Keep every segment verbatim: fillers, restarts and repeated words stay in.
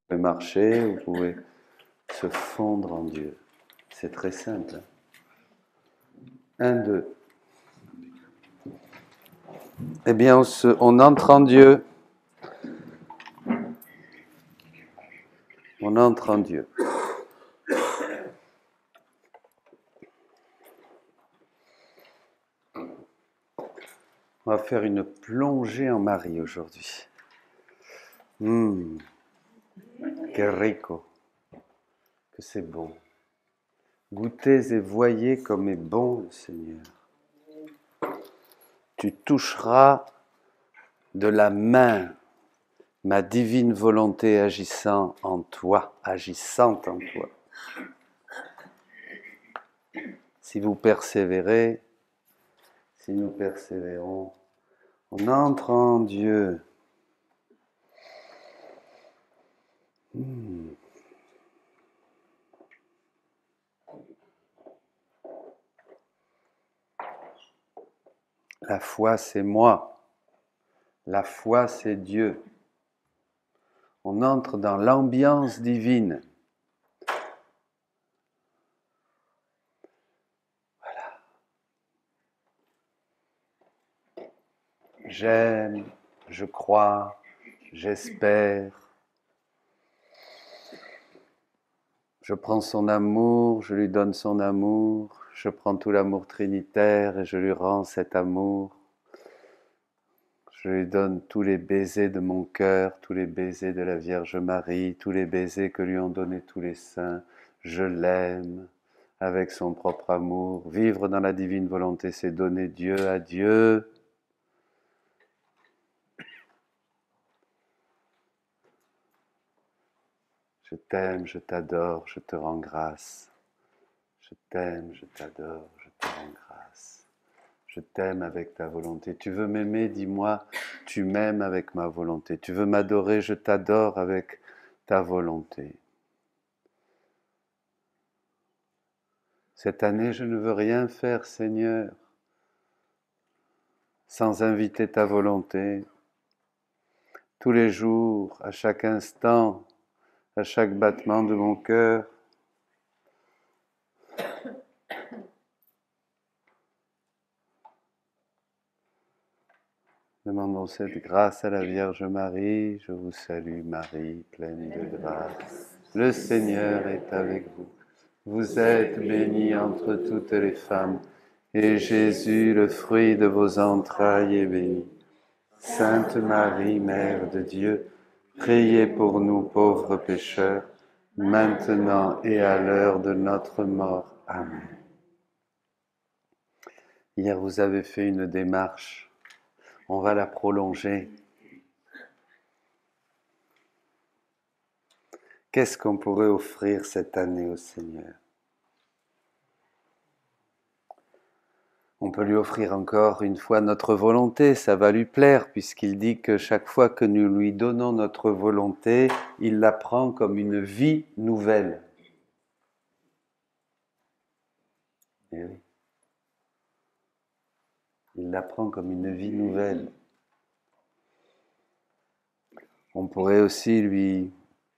pouvez marcher, vous pouvez se fondre en Dieu. C'est très simple. Un, deux. Eh bien, on, se, on entre en Dieu. On entre en Dieu. On va faire une plongée en Marie aujourd'hui. Hum, que rico, que c'est bon. Goûtez et voyez comme est bon le Seigneur. Tu toucheras de la main ma divine volonté agissant en toi, agissant en toi. Si vous persévérez, si nous persévérons, on entre en Dieu. Hmm. La foi, c'est moi. La foi, c'est Dieu. On entre dans l'ambiance divine. Voilà. J'aime, je crois, j'espère. Je prends son amour, je lui donne son amour. Je prends tout l'amour trinitaire et je lui rends cet amour. Je lui donne tous les baisers de mon cœur, tous les baisers de la Vierge Marie, tous les baisers que lui ont donnés tous les saints. Je l'aime avec son propre amour. Vivre dans la divine volonté, c'est donner Dieu à Dieu. Je t'aime, je t'adore, je te rends grâce. Je t'aime, je t'adore, je te rends grâce. Je t'aime avec ta volonté. Tu veux m'aimer, dis-moi, tu m'aimes avec ma volonté. Tu veux m'adorer, je t'adore avec ta volonté. Cette année, je ne veux rien faire, Seigneur, sans inviter ta volonté. Tous les jours, à chaque instant, à chaque battement de mon cœur. Demandons cette grâce à la Vierge Marie. Je vous salue Marie, pleine de grâce. Le Seigneur est avec vous. Vous êtes bénie entre toutes les femmes, et Jésus, le fruit de vos entrailles, est béni. Sainte Marie, Mère de Dieu, priez pour nous pauvres pécheurs, maintenant et à l'heure de notre mort. Amen. Hier, vous avez fait une démarche. On va la prolonger. Qu'est-ce qu'on pourrait offrir cette année au Seigneur? On peut lui offrir encore une fois notre volonté, ça va lui plaire, puisqu'il dit que chaque fois que nous lui donnons notre volonté, il la prend comme une vie nouvelle. Et oui. Il la prend comme une vie nouvelle. On pourrait aussi lui,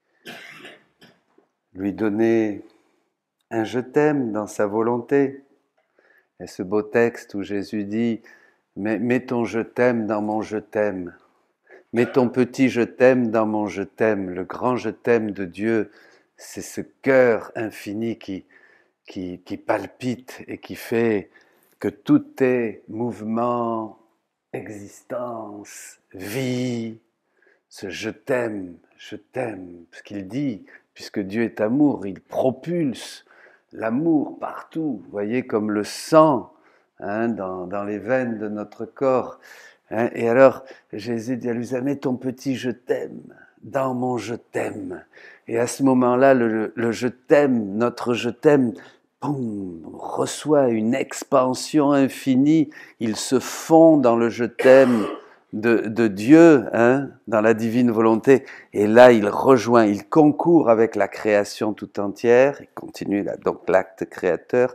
lui donner un « je t'aime » dans sa volonté. Et ce beau texte où Jésus dit « Mets ton je t'aime dans mon je t'aime. Mets ton petit je t'aime dans mon je t'aime. » Le grand je t'aime de Dieu, c'est ce cœur infini qui, qui, qui palpite et qui fait que tout est mouvement, existence, vie. Ce je t'aime, je t'aime, parce qu'il dit, puisque Dieu est amour, il propulse l'amour partout, vous voyez, comme le sang hein, dans, dans les veines de notre corps. Hein, et alors, Jésus dit à Lusa, mets ton petit je t'aime dans mon je t'aime. Et à ce moment-là, le, le je t'aime, notre je t'aime, boum, reçoit une expansion infinie, il se fond dans le je t'aime de, de Dieu, hein, dans la divine volonté, et là il rejoint, il concourt avec la création tout entière, il continue là, donc l'acte créateur,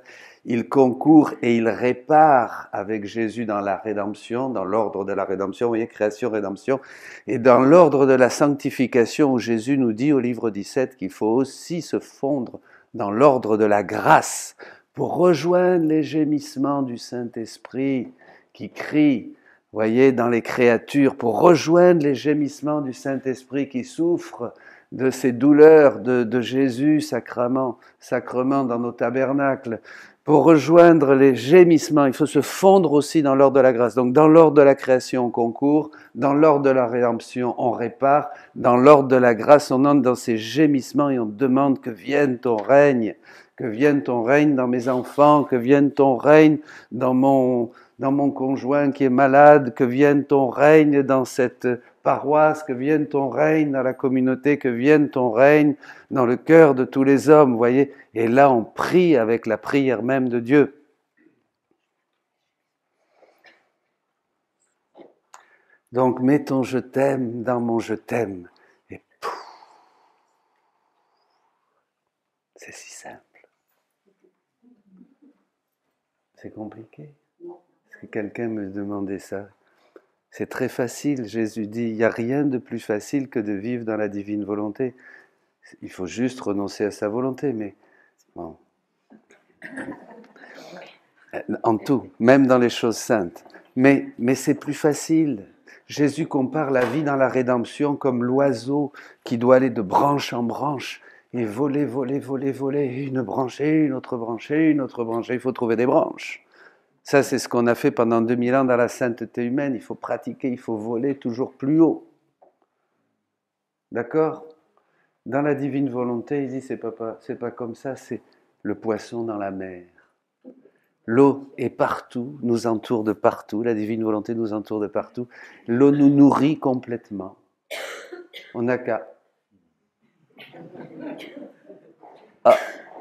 il concourt et il répare avec Jésus dans la rédemption, dans l'ordre de la rédemption, vous voyez, création, rédemption, et dans l'ordre de la sanctification où Jésus nous dit au livre dix-sept qu'il faut aussi se fondre dans l'ordre de la grâce pour rejoindre les gémissements du Saint-Esprit qui crie, vous voyez, dans les créatures, pour rejoindre les gémissements du Saint-Esprit qui souffre de ces douleurs de, de Jésus, sacrement, sacrement dans nos tabernacles, pour rejoindre les gémissements, il faut se fondre aussi dans l'ordre de la grâce. Donc dans l'ordre de la création, on concourt, dans l'ordre de la rédemption, on répare, dans l'ordre de la grâce, on entre dans ces gémissements et on demande que vienne ton règne, que vienne ton règne dans mes enfants, que vienne ton règne dans mon, dans mon conjoint qui est malade, que vienne ton règne dans cette paroisse, que vienne ton règne dans la communauté, que vienne ton règne dans le cœur de tous les hommes, vous voyez. Et là, on prie avec la prière même de Dieu. Donc, mets ton je t'aime dans mon je t'aime. Et pouf, c'est si simple. C'est compliqué. Est-ce que quelqu'un me demandait ça? C'est très facile. Jésus dit, il n'y a rien de plus facile que de vivre dans la divine volonté. Il faut juste renoncer à sa volonté, mais bon. En tout, même dans les choses saintes. Mais, mais c'est plus facile. Jésus compare la vie dans la rédemption comme l'oiseau qui doit aller de branche en branche et voler, voler, voler, voler, une branche et une autre branche et une autre branche. Et il faut trouver des branches. Ça, c'est ce qu'on a fait pendant deux mille ans dans la sainteté humaine. Il faut pratiquer, il faut voler toujours plus haut. D'accord ? Dans la divine volonté, il dit, c'est pas, c'est pas comme ça, c'est le poisson dans la mer. L'eau est partout, nous entoure de partout, la divine volonté nous entoure de partout. L'eau nous nourrit complètement. On n'a qu'à... Ah.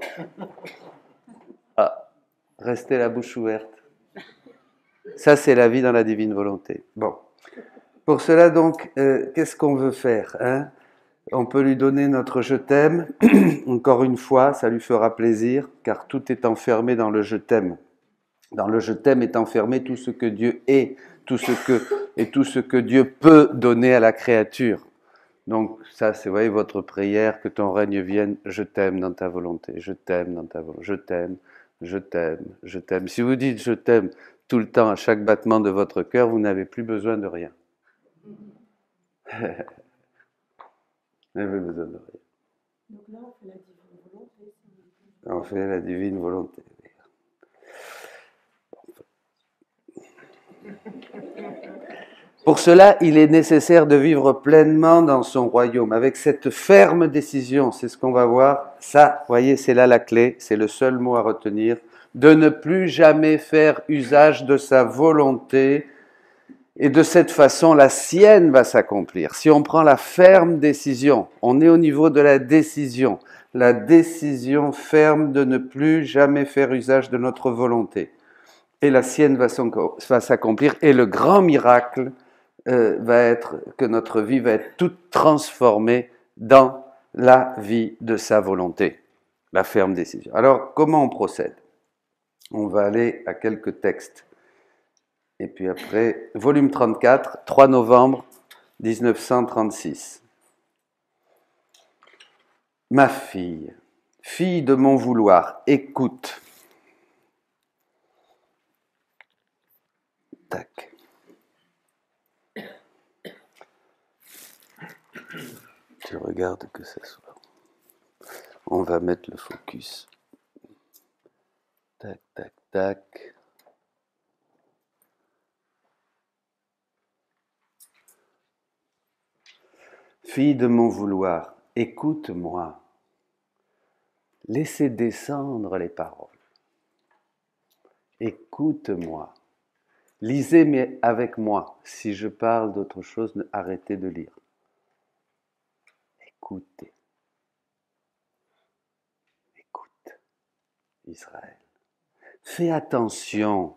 Ah. Rester la bouche ouverte. Ça, c'est la vie dans la divine volonté. Bon. Pour cela, donc, euh, qu'est-ce qu'on veut faire, hein ? On peut lui donner notre « je t'aime ». Encore une fois, ça lui fera plaisir, car tout est enfermé dans le « je t'aime ». Dans le « je t'aime » est enfermé tout ce que Dieu est, tout ce que, et tout ce que Dieu peut donner à la créature. Donc ça, c'est, vous voyez, votre prière, que ton règne vienne, je t'aime dans ta volonté, je t'aime dans ta volonté, je t'aime, je t'aime, je t'aime. Si vous dites « je t'aime » tout le temps, à chaque battement de votre cœur, vous n'avez plus besoin de rien. Vous n'avez besoin de rien. Donc là, on fait la divine volonté. On fait la divine volonté. Pour cela, il est nécessaire de vivre pleinement dans son royaume, avec cette ferme décision, c'est ce qu'on va voir. Ça, vous voyez, c'est là la clé, c'est le seul mot à retenir, de ne plus jamais faire usage de sa volonté, et de cette façon, la sienne va s'accomplir. Si on prend la ferme décision, on est au niveau de la décision, la décision ferme de ne plus jamais faire usage de notre volonté. Et la sienne va s'accomplir, et le grand miracle euh, va être que notre vie va être toute transformée dans la vie de sa volonté, la ferme décision. Alors, comment on procède ? On va aller à quelques textes. Et puis après, volume trente-quatre, trois novembre dix-neuf cent trente-six. Ma fille, fille de mon vouloir, écoute. Tac. Je regarde que ça soit. On va mettre le focus. Tac, tac, tac. Fille de mon vouloir, écoute-moi. Laissez descendre les paroles. Écoute-moi. Lisez mais avec moi. Si je parle d'autre chose, arrêtez de lire. Écoutez. Écoute, Israël. Fais attention.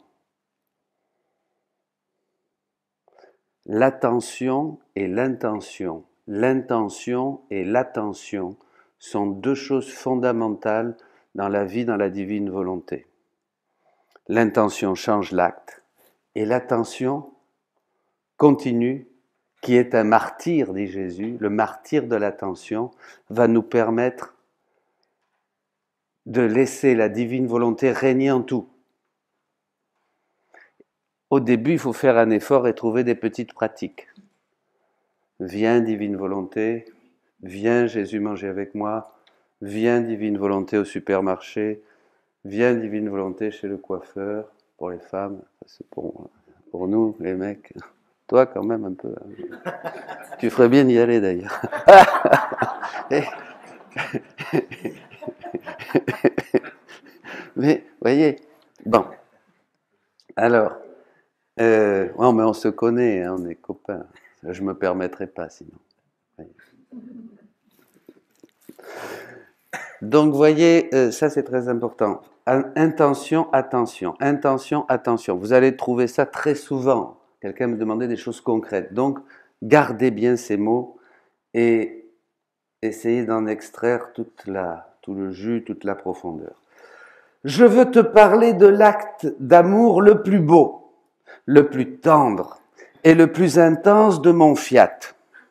L'attention et l'intention. L'intention et l'attention sont deux choses fondamentales dans la vie, dans la divine volonté. l'intention change l'acte, et l'attention continue, qui est un martyr, dit Jésus, le martyr de l'attention, va nous permettre de laisser la divine volonté régner en tout. Au début, il faut faire un effort et trouver des petites pratiques. Viens, divine volonté, viens, Jésus, manger avec moi, viens, divine volonté, au supermarché, viens, divine volonté, chez le coiffeur, pour les femmes, c'est pour, pour nous, les mecs. Toi, quand même, un peu. Hein. Tu ferais bien d'y aller, d'ailleurs. Mais, voyez, bon. Alors, euh, non, mais on se connaît, hein, on est copains. Je ne me permettrai pas, sinon. Voyez. Donc, voyez, euh, ça, c'est très important. Intention, attention. Intention, attention. Vous allez trouver ça très souvent. Quelqu'un me demandait des choses concrètes. Donc, gardez bien ces mots et essayez d'en extraire toute la, tout le jus, toute la profondeur. Je veux te parler de l'acte d'amour le plus beau, le plus tendre et le plus intense de mon fiat.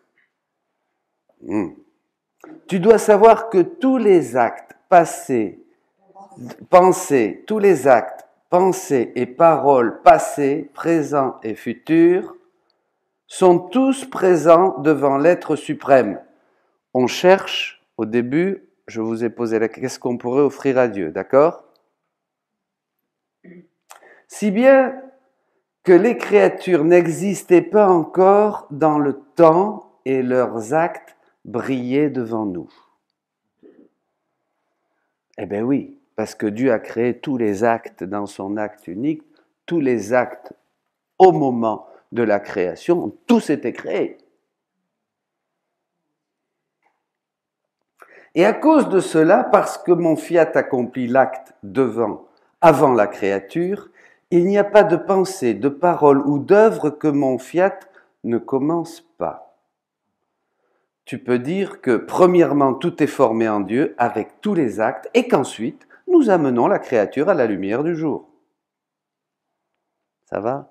Mmh. Tu dois savoir que tous les actes passés, pensés, tous les actes pensées et paroles passées, présents et futurs sont tous présents devant l'être suprême. On cherche, au début, je vous ai posé la question, qu'est-ce qu'on pourrait offrir à Dieu, d'accord? Si bien que les créatures n'existaient pas encore dans le temps et leurs actes brillaient devant nous. Eh bien oui, parce que Dieu a créé tous les actes dans son acte unique, tous les actes au moment de la création, tous étaient créés. Et à cause de cela, parce que mon fiat accomplit l'acte devant, avant la créature, il n'y a pas de pensée, de parole ou d'œuvre que mon fiat ne commence pas. Tu peux dire que premièrement, tout est formé en Dieu avec tous les actes et qu'ensuite, nous amenons la créature à la lumière du jour. Ça va?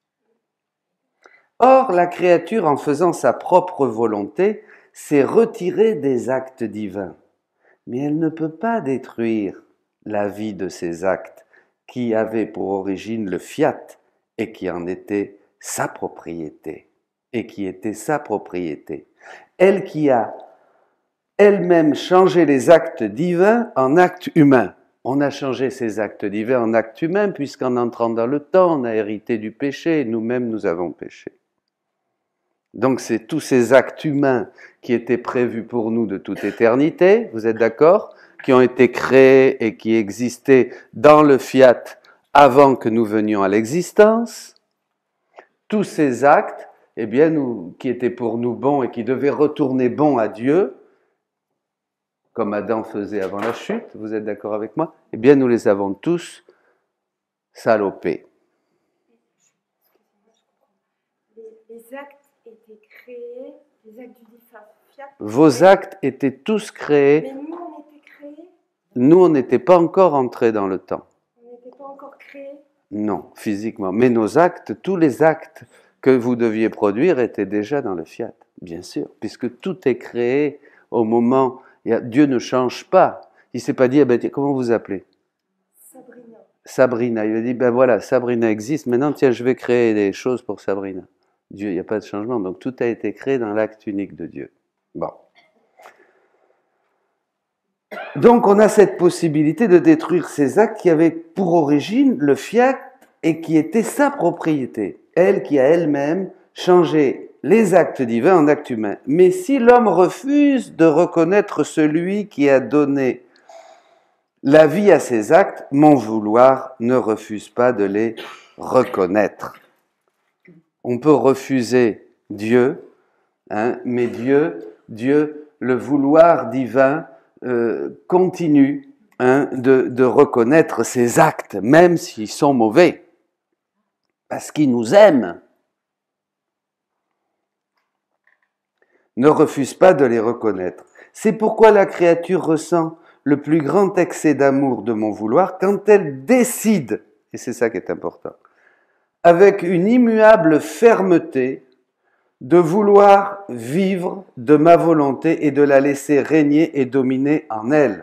Or, la créature, en faisant sa propre volonté, s'est retirée des actes divins. Mais elle ne peut pas détruire la vie de ces actes qui avaient pour origine le fiat et qui en était sa propriété. Et qui était sa propriété. Elle qui a elle-même changé les actes divins en actes humains. On a changé ces actes divins en actes humains puisqu'en entrant dans le temps, on a hérité du péché et nous-mêmes nous avons péché. Donc c'est tous ces actes humains qui étaient prévus pour nous de toute éternité, vous êtes d'accord? Qui ont été créés et qui existaient dans le fiat avant que nous venions à l'existence. Tous ces actes, eh bien, nous, qui étaient pour nous bons et qui devaient retourner bons à Dieu, comme Adam faisait avant la chute, vous êtes d'accord avec moi? Eh bien, nous les avons tous salopés. Les, les actes étaient créés, les actes du divin fiat. Vos actes étaient tous créés. Mais nous, on était créés. Nous, on n'était pas encore entrés dans le temps. On n'était pas encore créés. Non, physiquement. Mais nos actes, tous les actes que vous deviez produire étaient déjà dans le fiat, bien sûr, puisque tout est créé au moment. Dieu ne change pas. Il ne s'est pas dit, ah ben, comment vous appelez? Sabrina. Sabrina. Il a dit, ben voilà, Sabrina existe, maintenant, tiens, je vais créer des choses pour Sabrina. Dieu, il n'y a pas de changement. Donc, tout a été créé dans l'acte unique de Dieu. Bon. Donc, on a cette possibilité de détruire ces actes qui avaient pour origine le fiat et qui était sa propriété. Elle qui a elle-même changé les actes divins en actes humains. Mais si l'homme refuse de reconnaître celui qui a donné la vie à ces actes, mon vouloir ne refuse pas de les reconnaître. On peut refuser Dieu, hein, mais Dieu, Dieu, le vouloir divin euh, continue hein, de, de reconnaître ses actes, même s'ils sont mauvais, parce qu'il nous aime. Ne refuse pas de les reconnaître. C'est pourquoi la créature ressent le plus grand excès d'amour de mon vouloir quand elle décide Et c'est ça qui est important. Avec une immuable fermeté de vouloir vivre de ma volonté et de la laisser régner et dominer en elle.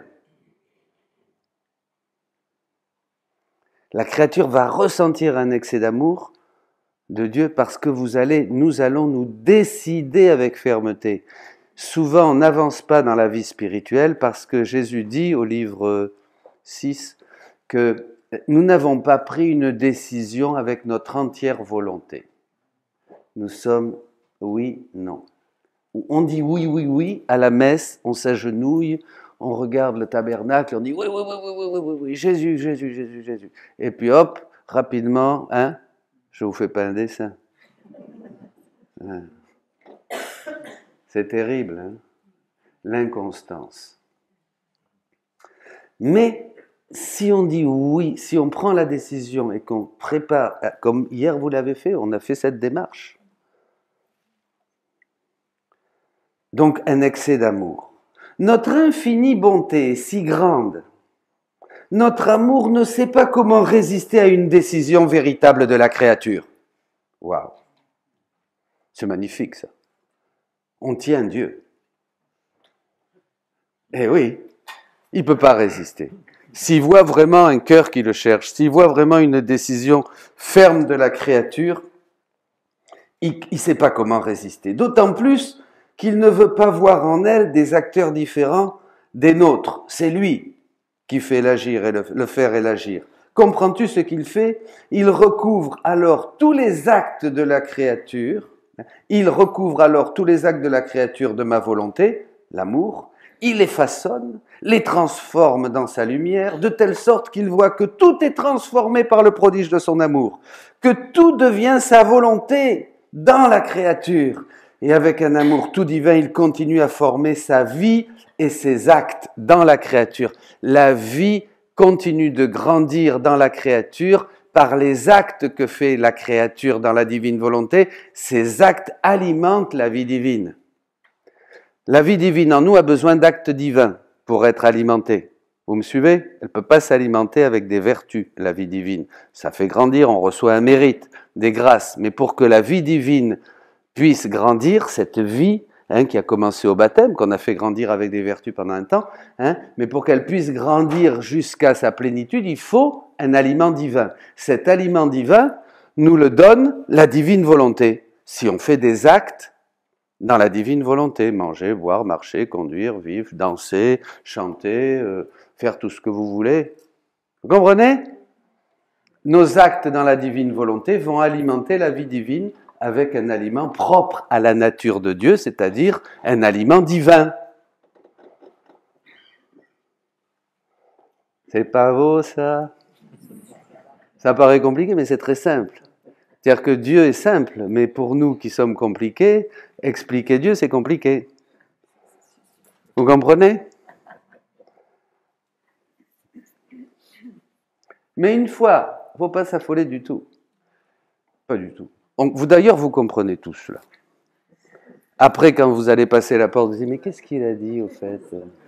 La créature va ressentir un excès d'amour de Dieu parce que vous allez, nous allons nous décider avec fermeté. Souvent, on n'avance pas dans la vie spirituelle parce que Jésus dit au livre six que nous n'avons pas pris une décision avec notre entière volonté. Nous sommes oui, non. On dit oui, oui, oui à la messe, on s'agenouille, on regarde le tabernacle, on dit oui, oui, oui, oui, oui, oui, oui, oui, Jésus, Jésus, Jésus, Jésus. Et puis hop, rapidement, hein, je ne vous fais pas un dessin. Hein. C'est terrible, hein, l'inconstance. Mais si on dit oui, si on prend la décision et qu'on prépare, comme hier vous l'avez fait, on a fait cette démarche. Donc un excès d'amour. Notre infinie bonté est si grande. Notre amour ne sait pas comment résister à une décision véritable de la créature. Waouh! C'est magnifique ça. On tient Dieu. Eh oui, il ne peut pas résister. S'il voit vraiment un cœur qui le cherche, s'il voit vraiment une décision ferme de la créature, il ne sait pas comment résister. D'autant plus qu'il ne veut pas voir en elle des acteurs différents des nôtres. C'est lui qui fait l'agir et le, le faire et l'agir. Comprends-tu ce qu'il fait? Il recouvre alors tous les actes de la créature, il recouvre alors tous les actes de la créature de ma volonté, l'amour, il les façonne, les transforme dans sa lumière, de telle sorte qu'il voit que tout est transformé par le prodige de son amour, que tout devient sa volonté dans la créature. Et avec un amour tout divin, il continue à former sa vie et ses actes dans la créature. La vie continue de grandir dans la créature par les actes que fait la créature dans la divine volonté. Ces actes alimentent la vie divine. La vie divine en nous a besoin d'actes divins pour être alimentée. Vous me suivez? Elle ne peut pas s'alimenter avec des vertus, la vie divine. Ça fait grandir, on reçoit un mérite, des grâces. Mais pour que la vie divine puisse grandir, cette vie hein, qui a commencé au baptême, qu'on a fait grandir avec des vertus pendant un temps, hein, mais pour qu'elle puisse grandir jusqu'à sa plénitude, il faut un aliment divin. Cet aliment divin nous le donne la divine volonté. Si on fait des actes dans la divine volonté, manger, boire, marcher, conduire, vivre, danser, chanter, euh, faire tout ce que vous voulez. Vous comprenez? Nos actes dans la divine volonté vont alimenter la vie divine avec un aliment propre à la nature de Dieu, c'est-à-dire un aliment divin. C'est pas beau ça? Ça paraît compliqué, mais c'est très simple. C'est-à-dire que Dieu est simple, mais pour nous qui sommes compliqués, expliquer Dieu, c'est compliqué. Vous comprenez? Mais une fois, il ne faut pas s'affoler du tout. Pas du tout. Vous, d'ailleurs, vous comprenez tout cela. Après, quand vous allez passer la porte, vous dites, mais qu'est-ce qu'il a dit, au fait?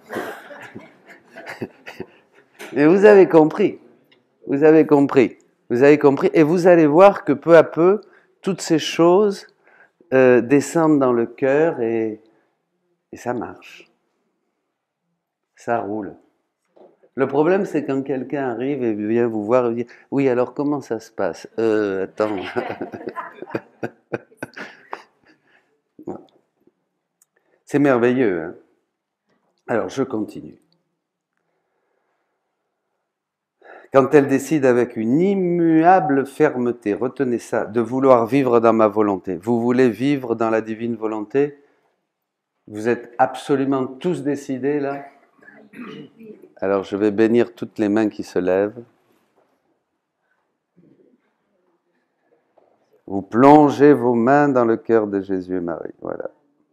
Mais vous avez compris. Vous avez compris. Vous avez compris. Et vous allez voir que peu à peu, toutes ces choses euh, descendent dans le cœur et, et ça marche. Ça roule. Le problème, c'est quand quelqu'un arrive et vient vous voir et vous dit « Oui, alors comment ça se passe ?»« Euh, attends. » C'est merveilleux. Hein? Alors, je continue. Quand elle décide avec une immuable fermeté, retenez ça, de vouloir vivre dans ma volonté. Vous voulez vivre dans la divine volonté? Vous êtes absolument tous décidés là? Alors je vais bénir toutes les mains qui se lèvent. Vous plongez vos mains dans le cœur de Jésus et Marie. Voilà.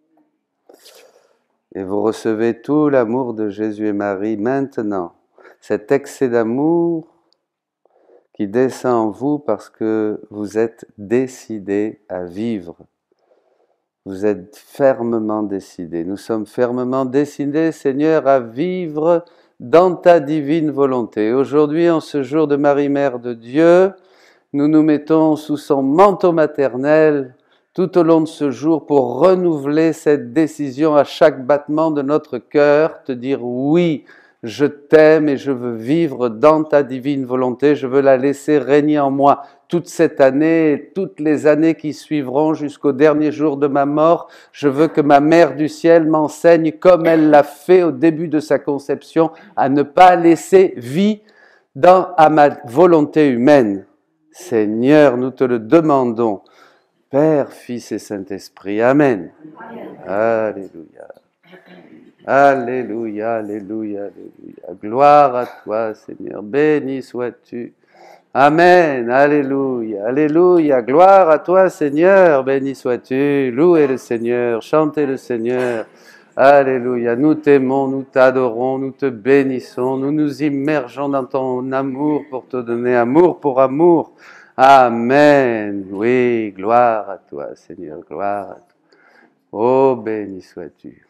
Et vous recevez tout l'amour de Jésus et Marie maintenant. Cet excès d'amour qui descend en vous parce que vous êtes décidés à vivre. Vous êtes fermement décidés. Nous sommes fermement décidés, Seigneur, à vivre dans ta divine volonté. Aujourd'hui, en ce jour de Marie-Mère de Dieu, nous nous mettons sous son manteau maternel tout au long de ce jour pour renouveler cette décision à chaque battement de notre cœur, te dire oui, je t'aime et je veux vivre dans ta divine volonté, je veux la laisser régner en moi toute cette année et toutes les années qui suivront jusqu'au dernier jour de ma mort. Je veux que ma Mère du ciel m'enseigne, comme elle l'a fait au début de sa conception, à ne pas laisser vie dans, à ma volonté humaine. Seigneur, nous te le demandons, Père, Fils et Saint-Esprit. Amen. Alléluia. Alléluia, alléluia, alléluia. Gloire à toi, Seigneur. Béni sois-tu. Amen. Alléluia, alléluia. Gloire à toi, Seigneur. Béni sois-tu. Louez le Seigneur. Chantez le Seigneur. Alléluia. Nous t'aimons, nous t'adorons, nous te bénissons. Nous nous immergeons dans ton amour pour te donner amour pour amour. Amen. Oui, gloire à toi, Seigneur. Gloire à toi. Oh, béni sois-tu.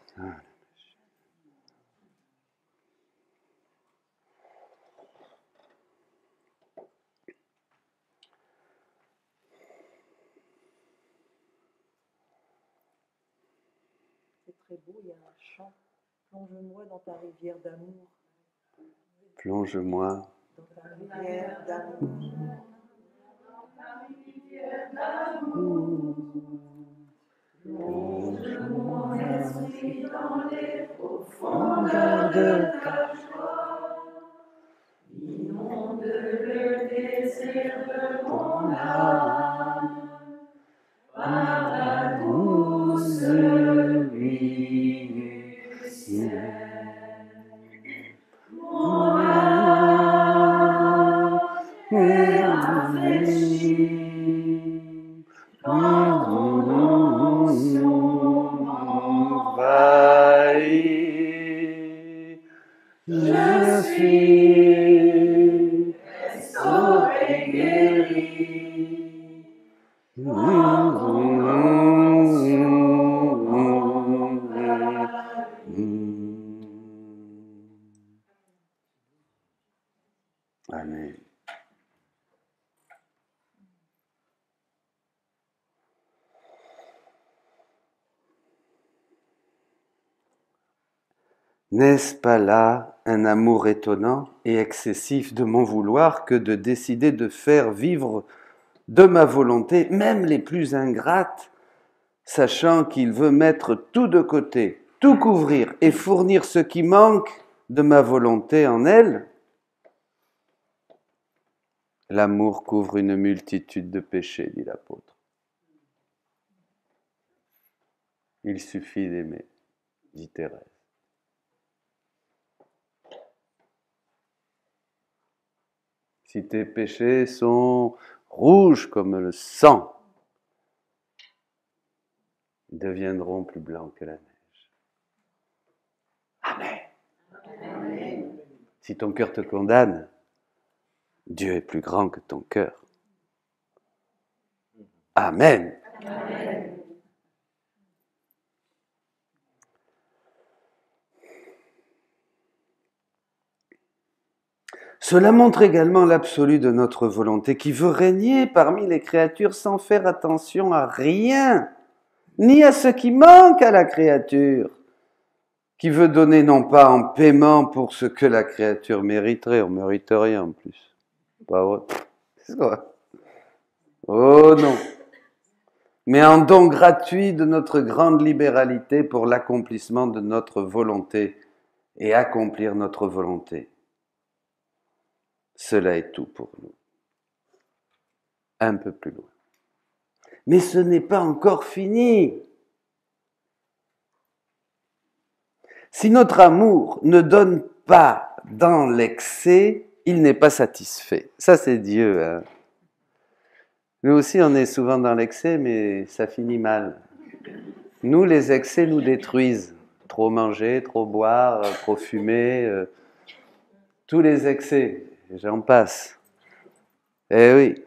Très beau, il y a un chant. Plonge-moi dans ta rivière d'amour. Plonge-moi dans ta rivière d'amour. Plonge-moi, esprit, dans les profondeurs de ta joie. Inonde le désir de mon âme. Par la douce nuit du ciel, mon âme est rafraîchie, envahie. Je suis restauré, guéri. Amen. N'est-ce pas là un amour étonnant et excessif de mon vouloir que de décider de faire vivre de ma volonté, même les plus ingrates, sachant qu'il veut mettre tout de côté, tout couvrir et fournir ce qui manque de ma volonté en elle? L'amour couvre une multitude de péchés, dit l'apôtre. Il suffit d'aimer, dit Thérèse. Si tes péchés sont rouges comme le sang, ils deviendront plus blancs que la neige. Amen. Amen. Si ton cœur te condamne, Dieu est plus grand que ton cœur. Amen. Amen. Cela montre également l'absolu de notre volonté qui veut régner parmi les créatures sans faire attention à rien, ni à ce qui manque à la créature, qui veut donner non pas en paiement pour ce que la créature mériterait, on ne mérite rien en plus. Pas vrai. C'est quoi? Oh non. Mais en don gratuit de notre grande libéralité pour l'accomplissement de notre volonté et accomplir notre volonté. Cela est tout pour nous. Un peu plus loin. Mais ce n'est pas encore fini. Si notre amour ne donne pas dans l'excès, il n'est pas satisfait. Ça, c'est Dieu. Hein. Nous aussi, on est souvent dans l'excès, mais ça finit mal. Nous, les excès nous détruisent. Trop manger, trop boire, trop fumer, euh, tous les excès. J'en passe. Eh oui.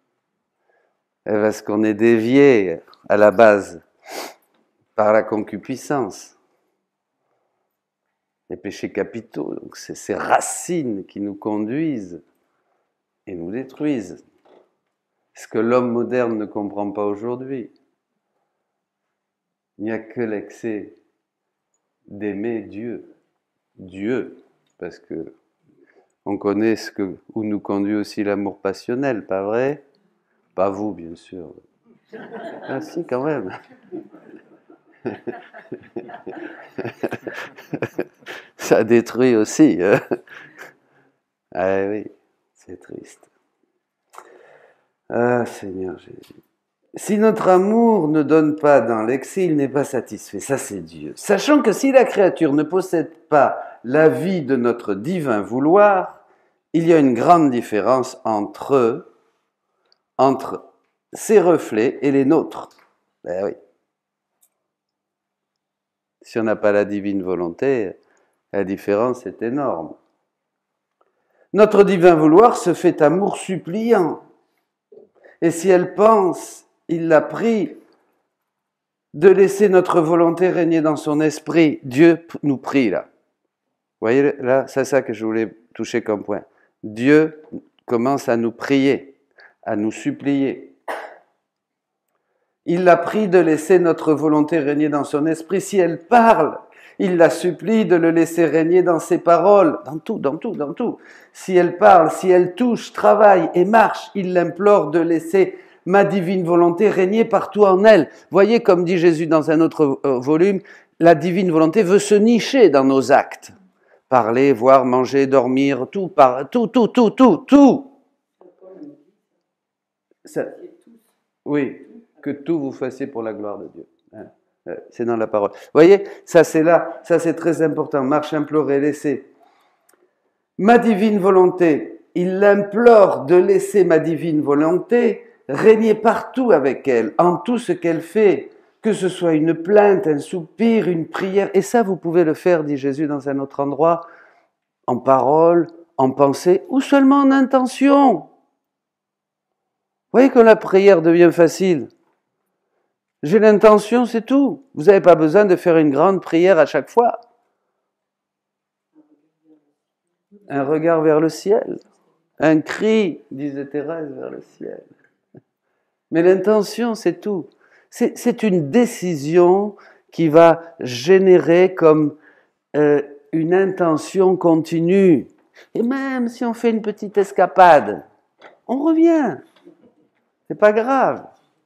Parce qu'on est dévié à la base par la concupiscence. les péchés capitaux. Donc c'est ces racines qui nous conduisent et nous détruisent. Ce que l'homme moderne ne comprend pas aujourd'hui. Il n'y a que l'excès d'aimer Dieu. Dieu, parce que on connaît ce que, où nous conduit aussi l'amour passionnel, pas vrai? Pas vous, bien sûr. Ah si, quand même. Ça détruit aussi. Hein? Ah oui, c'est triste. Ah Seigneur Jésus. Si notre amour ne donne pas dans l'excès, il n'est pas satisfait. Ça, c'est Dieu. Sachant que si la créature ne possède pas la vie de notre divin vouloir, il y a une grande différence entre eux, entre ses reflets et les nôtres. Ben oui. Si on n'a pas la divine volonté, la différence est énorme. Notre divin vouloir se fait amour suppliant. Et si elle pense, il l'a pris, de laisser notre volonté régner dans son esprit, Dieu nous prie là. Vous voyez, là, c'est ça que je voulais toucher comme point. Dieu commence à nous prier, à nous supplier. Il l'a pris de laisser notre volonté régner dans son esprit. Si elle parle, il la supplie de le laisser régner dans ses paroles, dans tout, dans tout, dans tout. Si elle parle, si elle touche, travaille et marche, il l'implore de laisser ma divine volonté régner partout en elle. Voyez, comme dit Jésus dans un autre volume, la divine volonté veut se nicher dans nos actes. Parler, voir, manger, dormir, tout, par, tout, tout, tout, tout, tout. Ça, oui, que tout vous fassiez pour la gloire de Dieu. C'est dans la parole. Vous voyez, ça c'est là, ça c'est très important. Marche, implorer, laisser. Ma divine volonté, il l'implore de laisser ma divine volonté régner partout avec elle, en tout ce qu'elle fait, que ce soit une plainte, un soupir, une prière. Et ça, vous pouvez le faire, dit Jésus dans un autre endroit, en parole, en pensée, ou seulement en intention. Vous voyez que la prière devient facile. J'ai l'intention, c'est tout. Vous n'avez pas besoin de faire une grande prière à chaque fois. Un regard vers le ciel. Un cri, disait Thérèse, vers le ciel. Mais l'intention, c'est tout. C'est, c'est une décision qui va générer comme euh, une intention continue. Et même si on fait une petite escapade, on revient. C'est pas grave.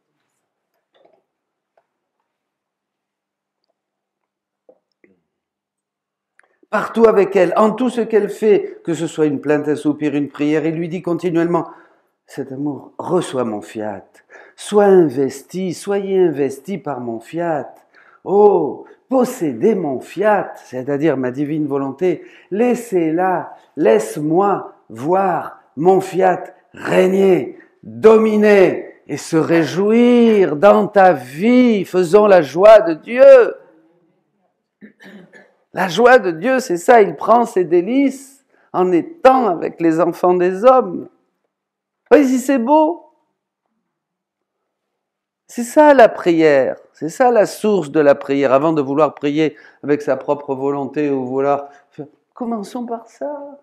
Partout avec elle, en tout ce qu'elle fait, que ce soit une plainte, un soupir, une prière, il lui dit continuellement, cet amour, reçois mon fiat, sois investi, soyez investi par mon fiat. Oh, possédez mon fiat, c'est-à-dire ma divine volonté, laissez-la, laisse-moi voir mon fiat régner, dominer et se réjouir dans ta vie, faisons la joie de Dieu. La joie de Dieu, c'est ça, il prend ses délices en étant avec les enfants des hommes. Voyez si c'est beau. C'est ça la prière, c'est ça la source de la prière. Avant de vouloir prier avec sa propre volonté ou vouloir... Commençons par ça.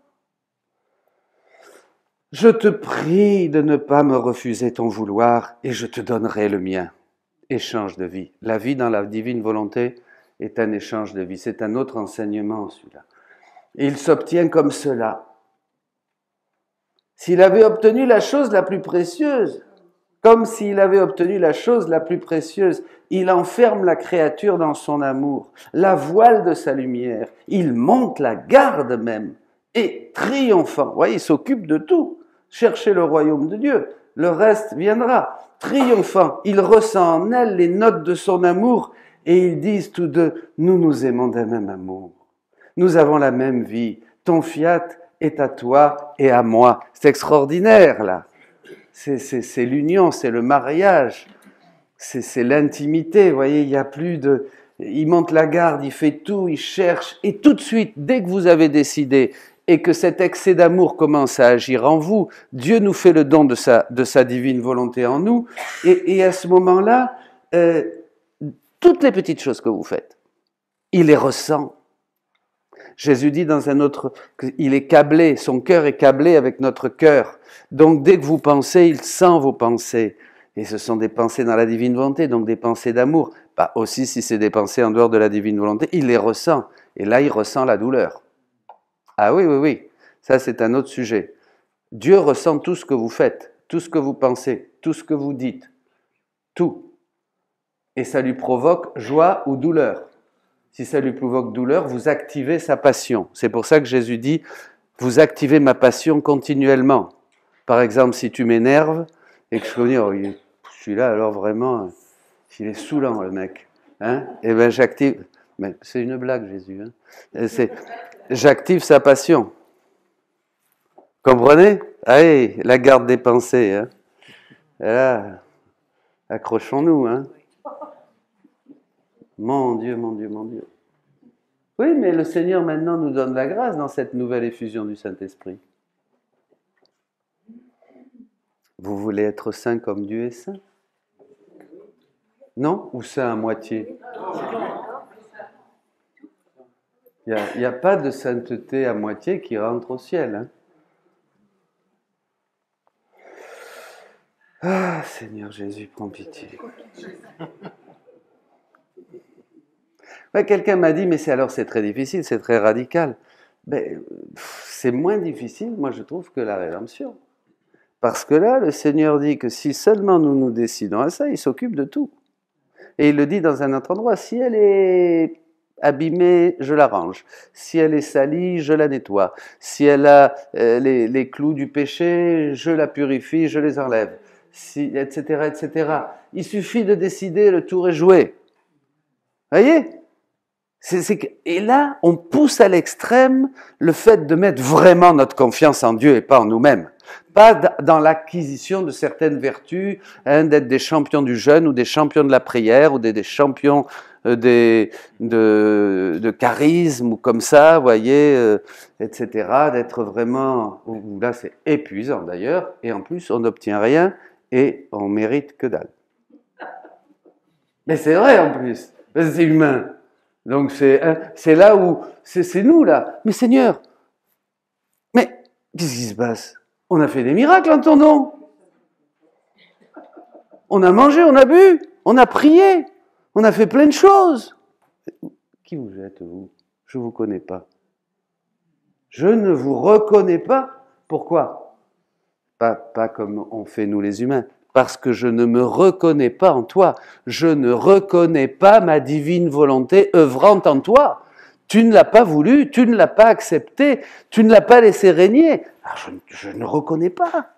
Je te prie de ne pas me refuser ton vouloir et je te donnerai le mien. Échange de vie. La vie dans la divine volonté est un échange de vie. C'est un autre enseignement, celui-là. Et il s'obtient comme cela. S'il avait obtenu la chose la plus précieuse, comme s'il avait obtenu la chose la plus précieuse, il enferme la créature dans son amour, la voile de sa lumière, il monte la garde même, et triomphant, vous voyez, il s'occupe de tout. Cherchez le royaume de Dieu, le reste viendra. Triomphant, il ressent en elle les notes de son amour, et ils disent tous deux, nous nous aimons d'un même amour. Nous avons la même vie. Ton fiat est à toi et à moi. C'est extraordinaire, là. C'est, c'est, c'est l'union, c'est le mariage. C'est, c'est l'intimité, vous voyez, il n'y a plus de... Il monte la garde, il fait tout, il cherche. Et tout de suite, dès que vous avez décidé et que cet excès d'amour commence à agir en vous, Dieu nous fait le don de sa, de sa divine volonté en nous. Et, et à ce moment-là... Euh, toutes les petites choses que vous faites, il les ressent. Jésus dit dans un autre, qu'il est câblé, son cœur est câblé avec notre cœur. Donc dès que vous pensez, il sent vos pensées. Et ce sont des pensées dans la divine volonté, donc des pensées d'amour. Bah, aussi, si c'est des pensées en dehors de la divine volonté, il les ressent. Et là, il ressent la douleur. Ah oui, oui, oui. Ça, c'est un autre sujet. Dieu ressent tout ce que vous faites, tout ce que vous pensez, tout ce que vous dites. Tout. Et ça lui provoque joie ou douleur. Si ça lui provoque douleur, vous activez sa passion. C'est pour ça que Jésus dit, vous activez ma passion continuellement. Par exemple, si tu m'énerves, et que je peux dire, oh, je suis là, alors vraiment, il est saoulant le mec. Hein, et bien j'active, mais c'est une blague Jésus. Hein, c'est, j'active sa passion. Comprenez? Allez, la garde des pensées. Hein. Et là, accrochons-nous. Hein. Mon Dieu, mon Dieu, mon Dieu. Oui, mais le Seigneur maintenant nous donne la grâce dans cette nouvelle effusion du Saint-Esprit. Vous voulez être saint comme Dieu est saint? Non? Ou saint à moitié? Il n'y a, a pas de sainteté à moitié qui rentre au ciel. Hein? Ah, Seigneur Jésus, prends pitié. Ouais, quelqu'un m'a dit, mais c'est alors c'est très difficile, c'est très radical. Ben, c'est moins difficile, moi je trouve, que la rédemption. Parce que là, le Seigneur dit que si seulement nous nous décidons à ça, il s'occupe de tout. Et il le dit dans un autre endroit, si elle est abîmée, je l'arrange. Si elle est salie, je la nettoie. Si elle a euh, les, les clous du péché, je la purifie, je les enlève. Si, et cetera, et cetera. Il suffit de décider, le tour est joué. Voyez ? C'est, c'est que, et là, on pousse à l'extrême le fait de mettre vraiment notre confiance en Dieu et pas en nous-mêmes. Pas d- dans l'acquisition de certaines vertus, hein, d'être des champions du jeûne ou des champions de la prière ou des, des champions euh, des, de, de charisme ou comme ça, vous voyez, euh, et cetera. D'être vraiment... Là, c'est épuisant d'ailleurs. Et en plus, on n'obtient rien et on mérite que dalle. Mais c'est vrai en plus. C'est humain. Donc c'est, c'est là où, c'est, c'est nous là. Mais Seigneur, mais qu'est-ce qui se passe? On a fait des miracles en ton nom. On a mangé, on a bu, on a prié, on a fait plein de choses. Qui vous êtes, vous? Je ne vous connais pas. Je ne vous reconnais pas. Pourquoi? Pas, pas comme on fait nous les humains. Parce que je ne me reconnais pas en toi. Je ne reconnais pas ma divine volonté œuvrante en toi. Tu ne l'as pas voulu, tu ne l'as pas accepté, tu ne l'as pas laissé régner. Alors je, je ne reconnais pas.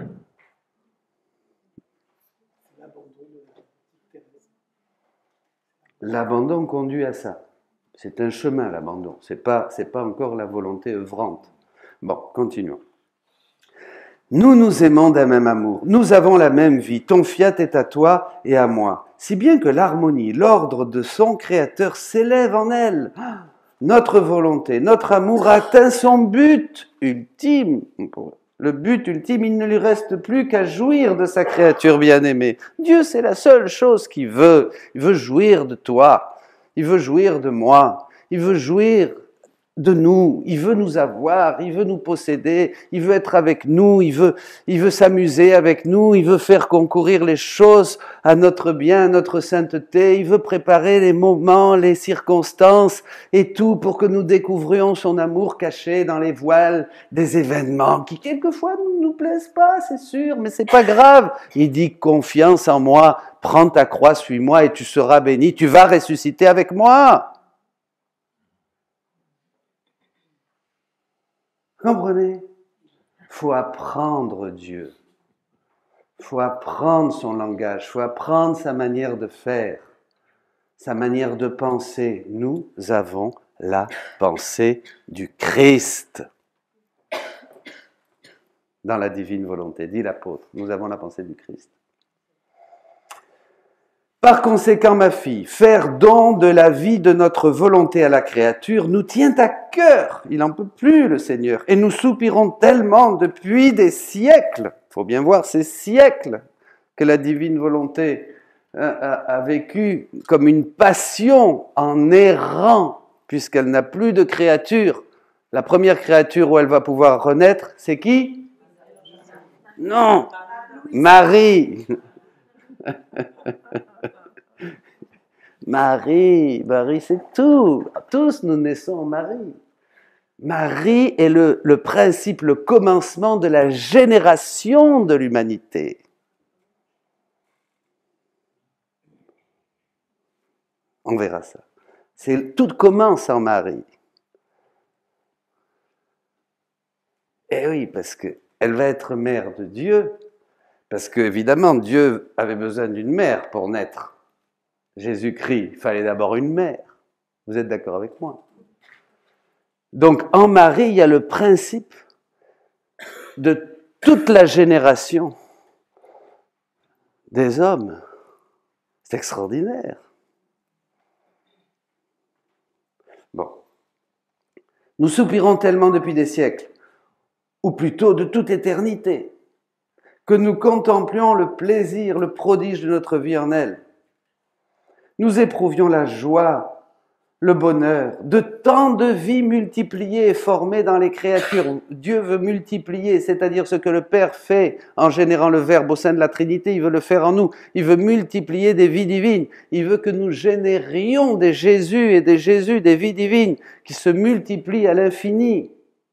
L'abandon conduit à ça. C'est un chemin, l'abandon. Ce n'est pas, c'est pas encore la volonté œuvrante. Bon, continuons. Nous nous aimons d'un même amour, nous avons la même vie, ton fiat est à toi et à moi, si bien que l'harmonie, l'ordre de son Créateur s'élève en elle. Notre volonté, notre amour atteint son but ultime. Le but ultime, il ne lui reste plus qu'à jouir de sa créature bien-aimée. Dieu, c'est la seule chose qu'il veut. Il veut jouir de toi, il veut jouir de moi, il veut jouir de nous, il veut nous avoir, il veut nous posséder, il veut être avec nous, il veut, il veut s'amuser avec nous, il veut faire concourir les choses à notre bien, à notre sainteté, il veut préparer les moments, les circonstances et tout pour que nous découvrions son amour caché dans les voiles des événements qui quelquefois ne nous plaisent pas, c'est sûr, mais c'est pas grave. Il dit confiance en moi, prends ta croix, suis-moi et tu seras béni, tu vas ressusciter avec moi. Comprenez? Il faut apprendre Dieu. Il faut apprendre son langage. Il faut apprendre sa manière de faire, sa manière de penser. Nous avons la pensée du Christ dans la divine volonté, dit l'apôtre. Nous avons la pensée du Christ. Par conséquent, ma fille, faire don de la vie de notre volonté à la créature nous tient à cœur. Il n'en peut plus, le Seigneur. Et nous soupirons tellement depuis des siècles. Il faut bien voir ces siècles que la divine volonté a, a, a vécu comme une passion en errant puisqu'elle n'a plus de créature. La première créature où elle va pouvoir renaître, c'est qui? Non, Marie. Marie, Marie, c'est tout. Tous nous naissons en Marie. Marie est le, le principe, le commencement de la génération de l'humanité. On verra ça. C'est, tout commence en Marie. Eh oui, parce qu'elle va être mère de Dieu, parce qu'évidemment, Dieu avait besoin d'une mère pour naître. Jésus-Christ, il fallait d'abord une mère. Vous êtes d'accord avec moi? Donc, en Marie, il y a le principe de toute la génération des hommes. C'est extraordinaire. Bon. Nous soupirons tellement depuis des siècles, ou plutôt de toute éternité, que nous contemplions le plaisir, le prodige de notre vie en elle. Nous éprouvions la joie, le bonheur, de tant de vies multipliées et formées dans les créatures. Dieu veut multiplier, c'est-à-dire ce que le Père fait en générant le Verbe au sein de la Trinité, il veut le faire en nous. Il veut multiplier des vies divines. Il veut que nous générions des Jésus et des Jésus, des vies divines, qui se multiplient à l'infini.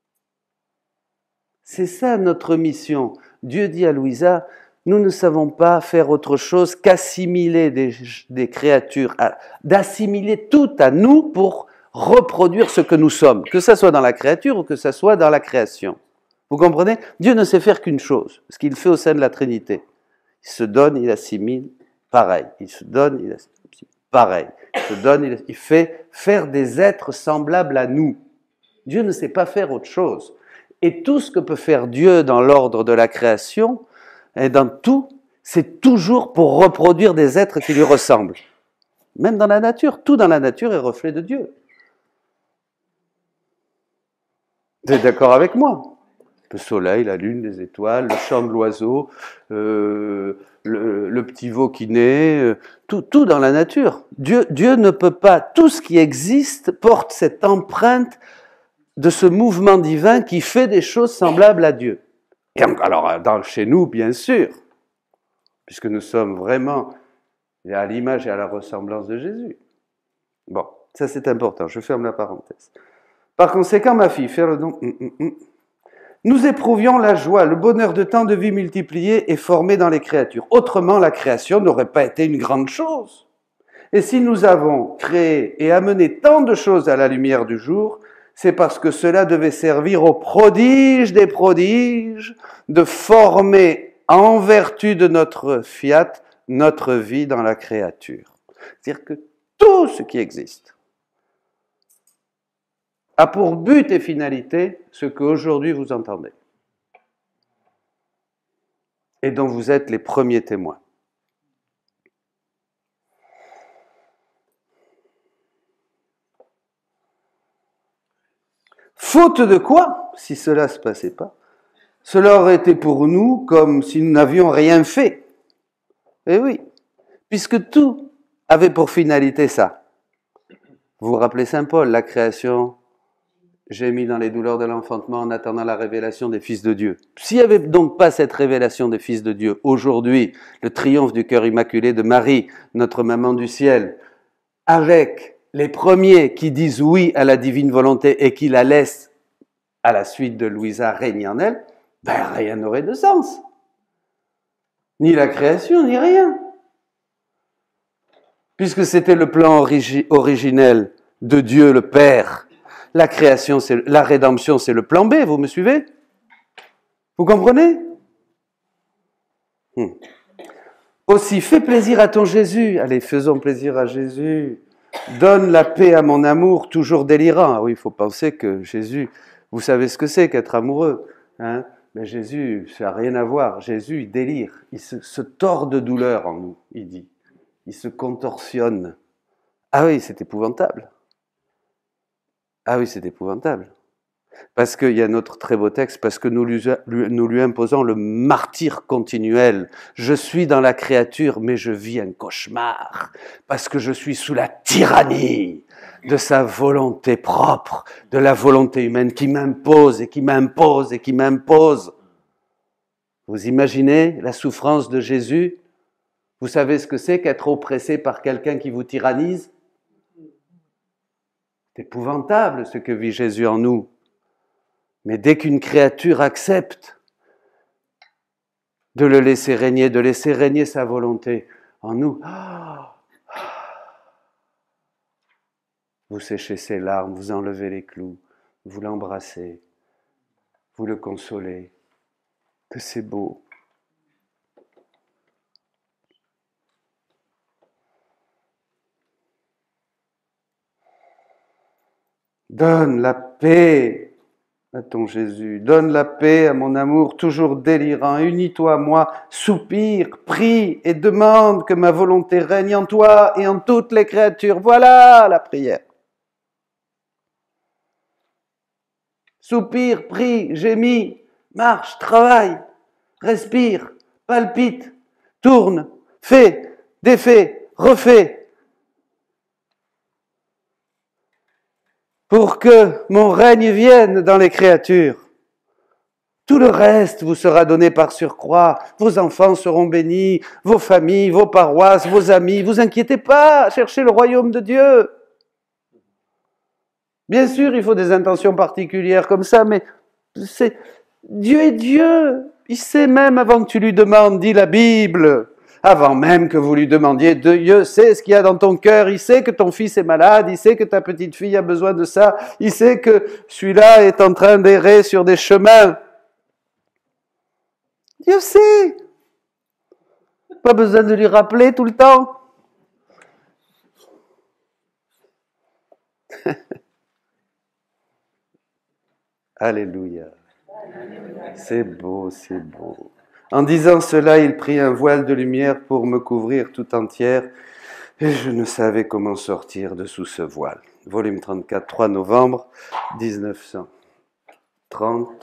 C'est ça notre mission. Dieu dit à Louisa, nous ne savons pas faire autre chose qu'assimiler des, des créatures, d'assimiler tout à nous pour reproduire ce que nous sommes, que ce soit dans la créature ou que ce soit dans la création. Vous comprenez? Dieu ne sait faire qu'une chose, ce qu'il fait au sein de la Trinité. Il se donne, il assimile, pareil. Il se donne, il assimile, pareil. Il se donne, il, il fait faire des êtres semblables à nous. Dieu ne sait pas faire autre chose. Et tout ce que peut faire Dieu dans l'ordre de la création, et dans tout, c'est toujours pour reproduire des êtres qui lui ressemblent. Même dans la nature, tout dans la nature est reflet de Dieu. Vous êtes d'accord avec moi? Le soleil, la lune, les étoiles, le chant de l'oiseau, euh, le, le petit veau qui naît, euh, tout, tout dans la nature. Dieu, Dieu ne peut pas, tout ce qui existe porte cette empreinte de ce mouvement divin qui fait des choses semblables à Dieu. Et alors, dans, chez nous, bien sûr, puisque nous sommes vraiment à l'image et à la ressemblance de Jésus. Bon, ça c'est important, je ferme la parenthèse. Par conséquent, ma fille, faire le don. Hum, hum, hum. Nous éprouvions la joie, le bonheur de tant de vies multipliées et formées dans les créatures. Autrement, la création n'aurait pas été une grande chose. Et si nous avons créé et amené tant de choses à la lumière du jour, c'est parce que cela devait servir au prodige des prodiges de former en vertu de notre fiat notre vie dans la créature. C'est-à-dire que tout ce qui existe a pour but et finalité ce qu'aujourd'hui vous entendez et dont vous êtes les premiers témoins. Faute de quoi, si cela ne se passait pas, cela aurait été pour nous comme si nous n'avions rien fait. Eh oui, puisque tout avait pour finalité ça. Vous vous rappelez Saint Paul, la création gémit dans les douleurs de l'enfantement en attendant la révélation des fils de Dieu. S'il n'y avait donc pas cette révélation des fils de Dieu, aujourd'hui, le triomphe du cœur immaculé de Marie, notre maman du ciel, avec les premiers qui disent oui à la divine volonté et qui la laissent à la suite de Louisa régner en elle, ben rien n'aurait de sens. Ni la création, ni rien. Puisque c'était le plan origi- originel de Dieu le Père. La création, c'est, la rédemption, c'est le plan B, vous me suivez? Vous comprenez? hmm. Aussi, fais plaisir à ton Jésus. Allez, faisons plaisir à Jésus. Donne la paix à mon amour, toujours délirant. Ah oui, il faut penser que Jésus, vous savez ce que c'est qu'être amoureux, hein? Mais Jésus, ça n'a rien à voir. Jésus, il délire. Il se, se tord de douleur en nous, il dit. Il se contorsionne. Ah oui, c'est épouvantable. Ah oui, c'est épouvantable. Parce qu'il y a un autre très beau texte, parce que nous lui, nous lui imposons le martyre continuel. Je suis dans la créature, mais je vis un cauchemar, parce que je suis sous la tyrannie de sa volonté propre, de la volonté humaine qui m'impose et qui m'impose et qui m'impose. Vous imaginez la souffrance de Jésus? Vous savez ce que c'est qu'être oppressé par quelqu'un qui vous tyrannise? C'est épouvantable ce que vit Jésus en nous. Mais dès qu'une créature accepte de le laisser régner, de laisser régner sa volonté en nous, vous séchez ses larmes, vous enlevez les clous, vous l'embrassez, vous le consolez. Que c'est beau. Donne la paix à ton Jésus, donne la paix à mon amour toujours délirant, unis-toi à moi, soupire, prie et demande que ma volonté règne en toi et en toutes les créatures. Voilà la prière. Soupire, prie, gémis, marche, travaille, respire, palpite, tourne, fais, défais, refais. Pour que mon règne vienne dans les créatures. Tout le reste vous sera donné par surcroît. Vos enfants seront bénis, vos familles, vos paroisses, vos amis. Vous inquiétez pas, cherchez le royaume de Dieu. Bien sûr, il faut des intentions particulières comme ça, mais c'est Dieu est Dieu. Il sait même avant que tu lui demandes, dit la Bible. Avant même que vous lui demandiez, Dieu sait ce qu'il y a dans ton cœur, il sait que ton fils est malade, il sait que ta petite fille a besoin de ça, il sait que celui-là est en train d'errer sur des chemins. Dieu sait. Pas besoin de lui rappeler tout le temps. Alléluia. C'est beau, c'est beau. En disant cela, il prit un voile de lumière pour me couvrir tout entière, et je ne savais comment sortir de sous ce voile. Volume trente-quatre, trois novembre mille neuf cent trente.